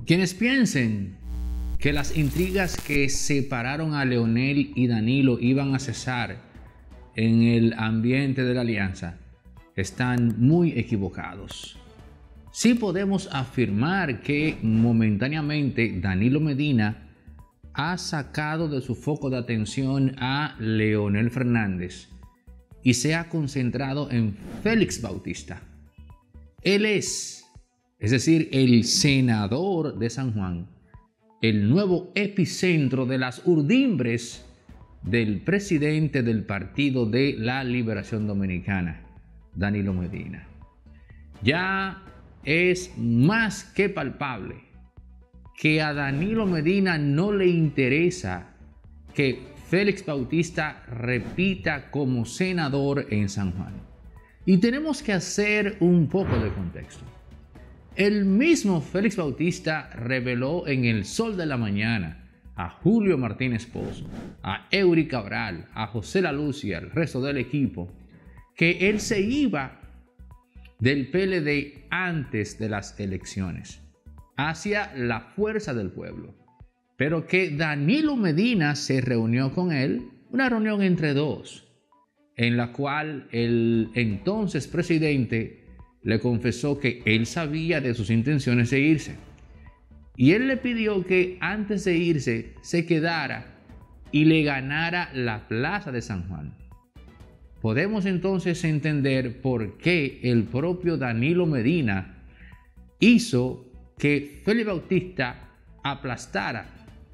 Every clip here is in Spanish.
Quienes piensen que las intrigas que separaron a Leonel y Danilo iban a cesar en el ambiente de la alianza están muy equivocados. Sí podemos afirmar que momentáneamente Danilo Medina ha sacado de su foco de atención a Leonel Fernández y se ha concentrado en Félix Bautista. Él es decir, el senador de San Juan, el nuevo epicentro de las urdimbres del presidente del Partido de la Liberación Dominicana, Danilo Medina. Ya es más que palpable que a Danilo Medina no le interesa que Félix Bautista repita como senador en San Juan. Y tenemos que hacer un poco de contexto. El mismo Félix Bautista reveló en El Sol de la Mañana a Julio Martínez Pozo, a Eury Cabral, a José La Luz y al resto del equipo que él se iba del PLD antes de las elecciones hacia la Fuerza del Pueblo, pero que Danilo Medina se reunió con él, una reunión entre dos, en la cual el entonces presidente le confesó que él sabía de sus intenciones de irse. Y él le pidió que antes de irse se quedara y le ganara la plaza de San Juan. Podemos entonces entender por qué el propio Danilo Medina hizo que Félix Bautista aplastara,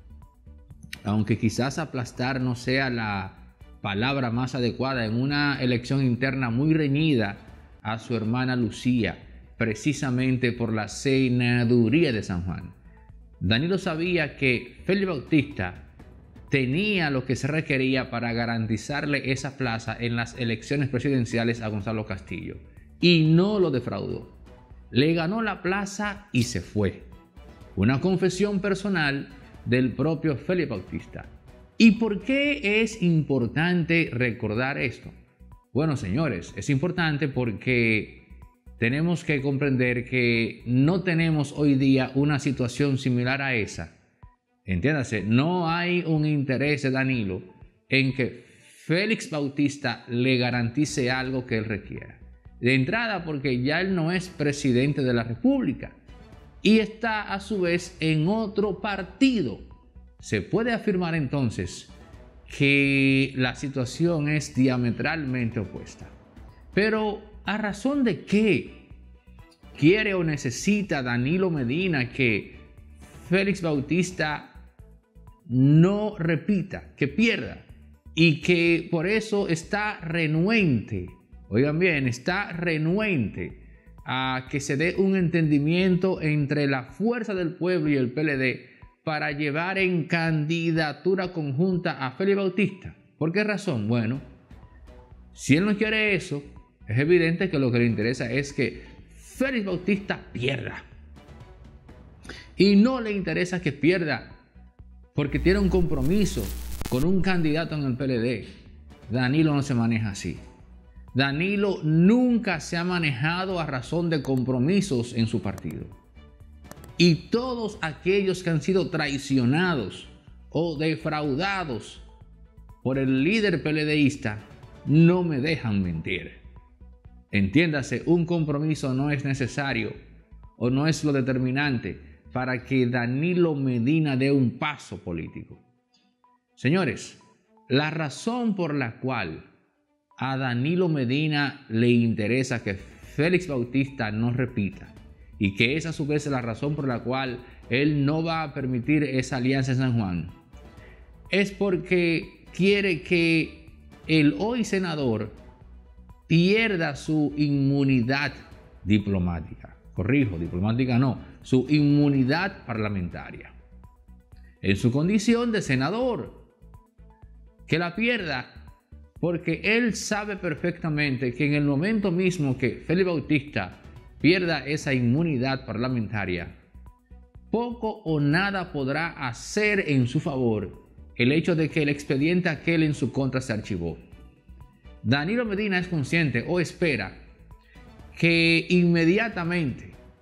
aunque quizás aplastar no sea la palabra más adecuada, en una elección interna muy reñida, a su hermana Lucía, precisamente por la senaduría de San Juan. Danilo sabía que Félix Bautista tenía lo que se requería para garantizarle esa plaza en las elecciones presidenciales a Gonzalo Castillo, y no lo defraudó. Le ganó la plaza y se fue. Una confesión personal del propio Félix Bautista. ¿Y por qué es importante recordar esto? Bueno, señores, es importante porque tenemos que comprender que no tenemos hoy día una situación similar a esa. Entiéndase, no hay un interés de Danilo en que Félix Bautista le garantice algo que él requiera. De entrada, porque ya él no es presidente de la República y está a su vez en otro partido. Se puede afirmar entonces que la situación es diametralmente opuesta. Pero ¿a razón de qué quiere o necesita Danilo Medina que Félix Bautista no repita, que pierda? Y que por eso está renuente, oigan bien, está renuente a que se dé un entendimiento entre la Fuerza del Pueblo y el PLD para llevar en candidatura conjunta a Félix Bautista. ¿Por qué razón? Bueno, si él no quiere eso, es evidente que lo que le interesa es que Félix Bautista pierda. Y no le interesa que pierda porque tiene un compromiso con un candidato en el PLD. Danilo no se maneja así. Danilo nunca se ha manejado a razón de compromisos en su partido. Y todos aquellos que han sido traicionados o defraudados por el líder PLDista no me dejan mentir. Entiéndase, un compromiso no es necesario o no es lo determinante para que Danilo Medina dé un paso político. Señores, la razón por la cual a Danilo Medina le interesa que Félix Bautista no repita, y que es a su vez la razón por la cual él no va a permitir esa alianza en San Juan, es porque quiere que el hoy senador pierda su inmunidad diplomática. Corrijo, diplomática no, su inmunidad parlamentaria. En su condición de senador, que la pierda porque él sabe perfectamente que en el momento mismo que Félix Bautista pierda esa inmunidad parlamentaria, poco o nada podrá hacer en su favor el hecho de que el expediente aquel en su contra se archivó. Danilo Medina es consciente o espera que inmediatamente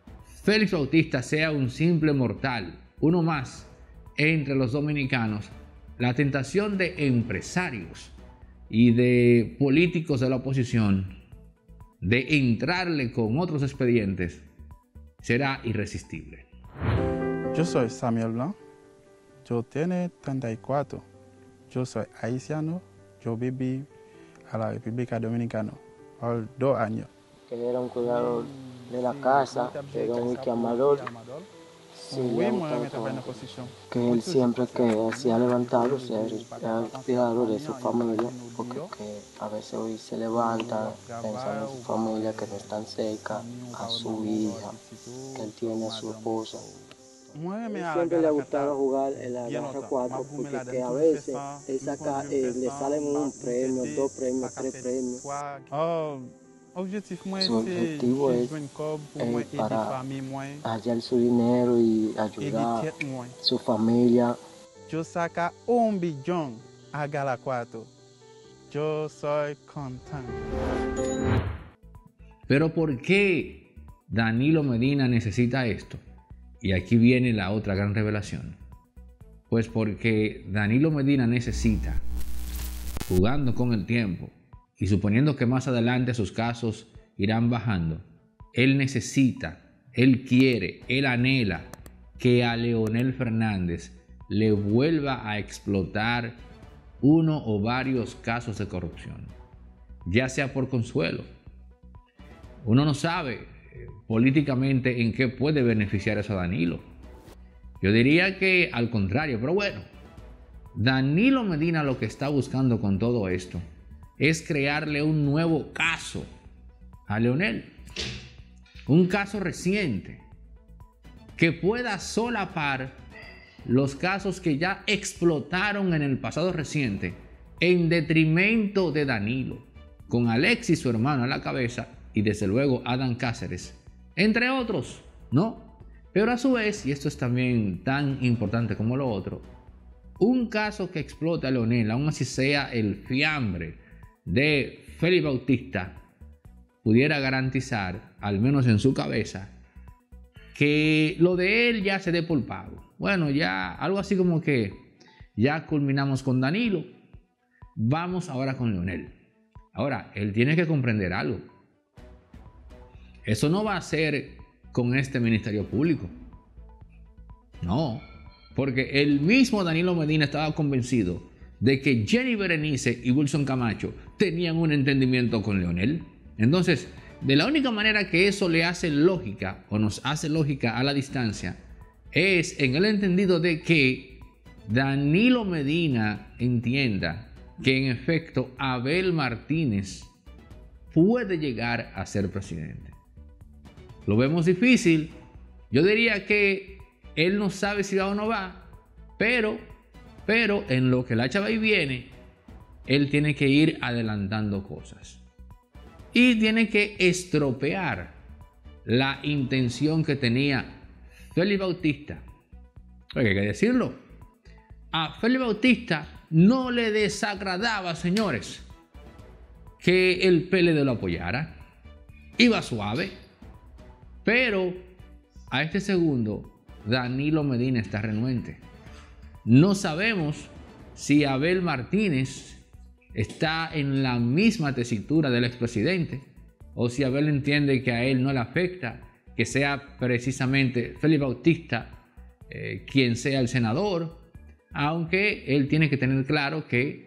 Félix Bautista sea un simple mortal, uno más entre los dominicanos, la tentación de empresarios y de políticos de la oposición de entrarle con otros expedientes será irresistible. Yo soy Samuel Blanc, yo tengo 34, yo soy haitiano, yo viví a la República Dominicana por 2 años. Que era un cuidador de la casa, era un wikiamador. Sí, que él siempre que hacía levantarlos, era cuidador de su familia, porque que a veces hoy se levanta pensando en su familia, que no están cerca, a su hija, que él tiene a su esposa. Siempre le ha gustado jugar en la garra 4 porque que a veces él saca, le salen un premio, 2 premios, 3 premios. Su objetivo es para hallar su dinero y ayudar a su familia. Yo saca 1 billón a Gala 4. Yo soy contento. Pero ¿por qué Danilo Medina necesita esto? Y aquí viene la otra gran revelación. Pues porque Danilo Medina necesita, jugando con el tiempo, y suponiendo que más adelante sus casos irán bajando, él necesita, él quiere, él anhela que a Leonel Fernández le vuelva a explotar uno o varios casos de corrupción, ya sea por consuelo. Uno no sabe políticamente en qué puede beneficiar eso a Danilo. Yo diría que al contrario, pero bueno, Danilo Medina lo que está buscando con todo esto es crearle un nuevo caso a Leonel, un caso reciente que pueda solapar los casos que ya explotaron en el pasado reciente en detrimento de Danilo, con Alexis, su hermano, a la cabeza, y desde luego Adán Cáceres, entre otros, ¿no? Pero a su vez, y esto es también tan importante como lo otro, un caso que explote a Leonel, aun así sea el fiambre de Félix Bautista, pudiera garantizar, al menos en su cabeza, que lo de él ya se dé por pago. Bueno, ya algo así como que ya culminamos con Danilo, vamos ahora con Leonel. Ahora, él tiene que comprender algo. Eso no va a ser con este Ministerio Público. No, porque el mismo Danilo Medina estaba convencido de que Jenny Berenice y Wilson Camacho tenían un entendimiento con Leonel. Entonces, de la única manera que eso le hace lógica o nos hace lógica a la distancia es en el entendido de que Danilo Medina entienda que en efecto Abel Martínez puede llegar a ser presidente. Lo vemos difícil. Yo diría que él no sabe si va o no va, pero en lo que la chava ahí viene, él tiene que ir adelantando cosas. Y tiene que estropear la intención que tenía Félix Bautista. Porque hay que decirlo. A Félix Bautista no le desagradaba, señores, que el PLD lo apoyara. Iba suave. Pero a este segundo, Danilo Medina está renuente. No sabemos si Abel Martínez está en la misma tesitura del expresidente o si Abel entiende que a él no le afecta que sea precisamente Félix Bautista quien sea el senador, aunque él tiene que tener claro que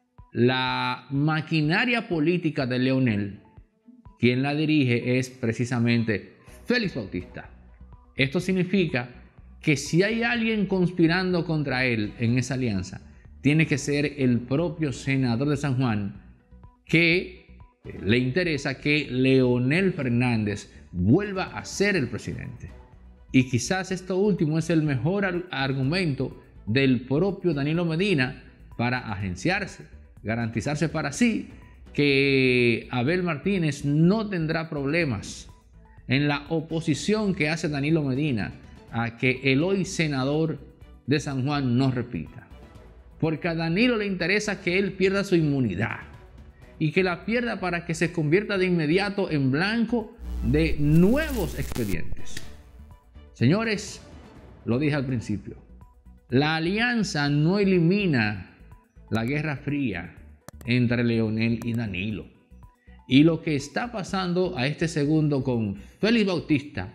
la maquinaria política de Leonel, quien la dirige es precisamente Félix Bautista. Esto significa que si hay alguien conspirando contra él en esa alianza, tiene que ser el propio senador de San Juan, que le interesa que Leonel Fernández vuelva a ser el presidente. Y quizás esto último es el mejor argumento del propio Danilo Medina para agenciarse, garantizarse para sí que Abel Martínez no tendrá problemas en la oposición que hace Danilo Medina a que el hoy senador de San Juan no repita. Porque a Danilo le interesa que él pierda su inmunidad y que la pierda para que se convierta de inmediato en blanco de nuevos expedientes. Señores, lo dije al principio, la alianza no elimina la Guerra Fría entre Leonel y Danilo. Y lo que está pasando a este segundo con Félix Bautista,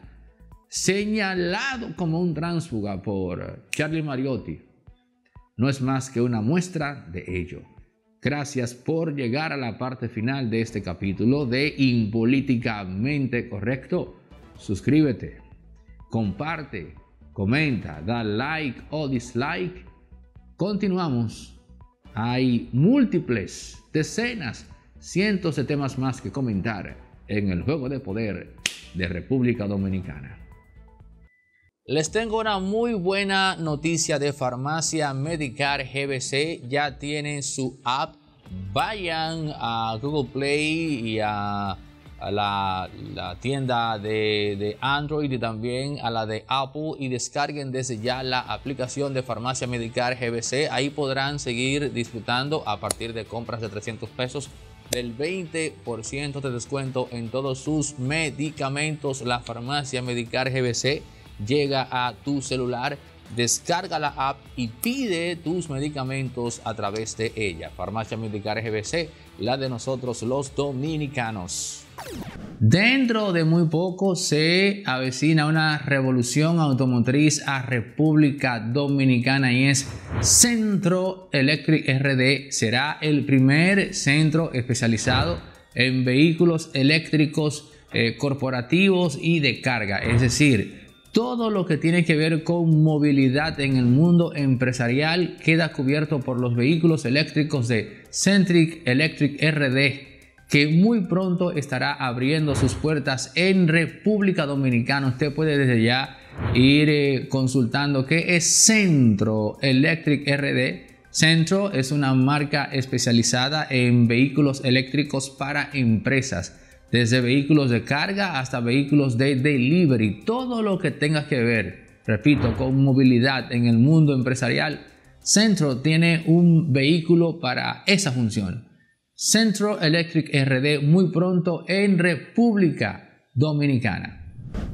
señalado como un tránsfuga por Charlie Mariotti, no es más que una muestra de ello. Gracias por llegar a la parte final de este capítulo de Impolíticamente Correcto. Suscríbete, comparte, comenta, da like o dislike. Continuamos. Hay múltiples, decenas, cientos de temas más que comentar en el Juego de Poder de República Dominicana. Les tengo una muy buena noticia de Farmacia Medicare GBC. Ya tienen su app. Vayan a Google Play y a la tienda de Android y también a la de Apple y descarguen desde ya la aplicación de Farmacia Medicare GBC. Ahí podrán seguir disfrutando a partir de compras de 300 pesos del 20% de descuento en todos sus medicamentos. La Farmacia Medicare GBC llega a tu celular. Descarga la app y pide tus medicamentos a través de ella. Farmacia Medicare GBC, la de nosotros los dominicanos. Dentro de muy poco se avecina una revolución automotriz a República Dominicana y es Centro Electric RD. Será el primer centro especializado en vehículos eléctricos corporativos y de carga, es decir, todo lo que tiene que ver con movilidad en el mundo empresarial queda cubierto por los vehículos eléctricos de Centric Electric RD, que muy pronto estará abriendo sus puertas en República Dominicana. Usted puede desde ya ir consultando qué es Centro Electric RD. Centro es una marca especializada en vehículos eléctricos para empresas, desde vehículos de carga hasta vehículos de delivery. Todo lo que tenga que ver, repito, con movilidad en el mundo empresarial, Centro tiene un vehículo para esa función. Centro Electric RD, muy pronto en República Dominicana.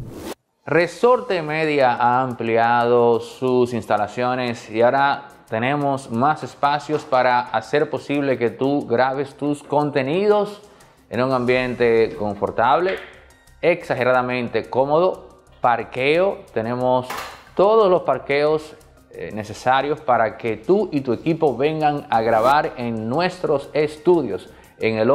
Resorte Media ha ampliado sus instalaciones y ahora tenemos más espacios para hacer posible que tú grabes tus contenidos en un ambiente confortable, exageradamente cómodo. Parqueo, tenemos todos los parqueos necesarios para que tú y tu equipo vengan a grabar en nuestros estudios. En el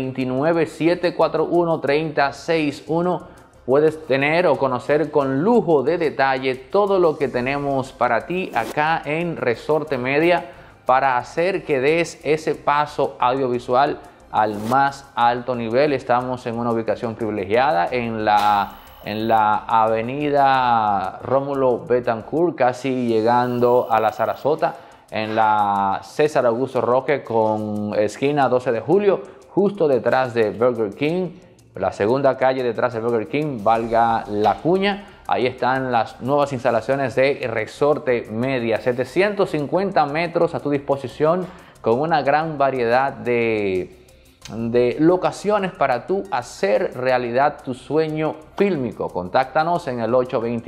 829-741-3061 puedes tener o conocer con lujo de detalle todo lo que tenemos para ti acá en Resorte Media para hacer que des ese paso audiovisual al más alto nivel. Estamos en una ubicación privilegiada en la avenida Rómulo Betancourt, casi llegando a la Sarasota, en la César Augusto Roque con esquina 12 de julio, justo detrás de Burger King, la segunda calle detrás de Burger King, valga la cuña. Ahí están las nuevas instalaciones de Resorte Media, 750 metros a tu disposición con una gran variedad de locaciones para tú hacer realidad tu sueño fílmico. Contáctanos en el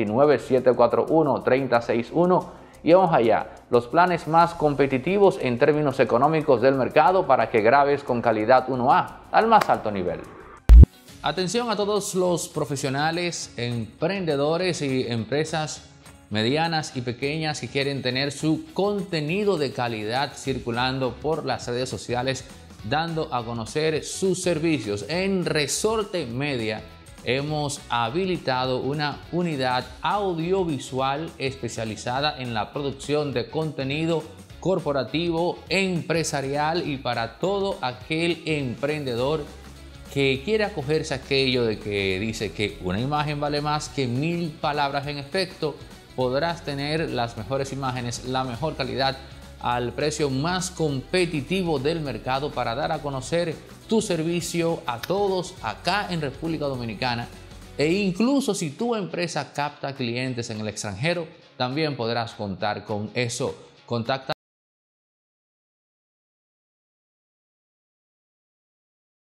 829-741-3061 y vamos allá. Los planes más competitivos en términos económicos del mercado para que grabes con calidad 1A al más alto nivel. Atención a todos los profesionales, emprendedores y empresas medianas y pequeñas que quieren tener su contenido de calidad circulando por las redes sociales, dando a conocer sus servicios. En Resorte Media hemos habilitado una unidad audiovisual especializada en la producción de contenido corporativo, empresarial y para todo aquel emprendedor que quiere acogerse a aquello de que dice que una imagen vale más que 1000 palabras. En efecto, podrás tener las mejores imágenes, la mejor calidad, al precio más competitivo del mercado para dar a conocer tu servicio a todos acá en República Dominicana. E incluso si tu empresa capta clientes en el extranjero, también podrás contar con eso. Contacta